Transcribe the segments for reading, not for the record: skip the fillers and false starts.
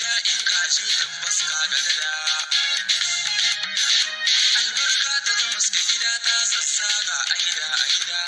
'ya'yan kaji tabbas ka ga gada. Albarka ta maske gida ta sassaga aida a gida.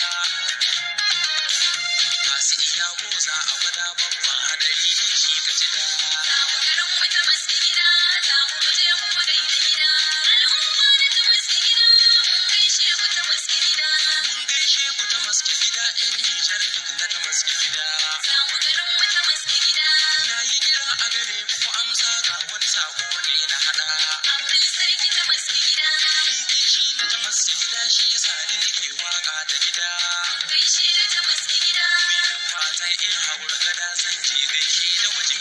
Masu iya goza a gwada babban hadari ne shi ka ji da. Garin wata maske gida, za mu je mu gaida gida. Al'umma na ta maske gida, mun gaishe ku ta maske gida. Mun gaishe ku ta maske gida, 'yan Nijar duk na ta maske gida. Za mu garin wata maske gida. Na yi kira a gare ku ku amsa ga wani sako ne na haɗa. Abdul Sarki ta maske gida. Shi na ta maske gida shi ya sa ni nake waka ta gida. Mun gaishe da ta maske gida. Fatan in haura gada zan je gaishe da waje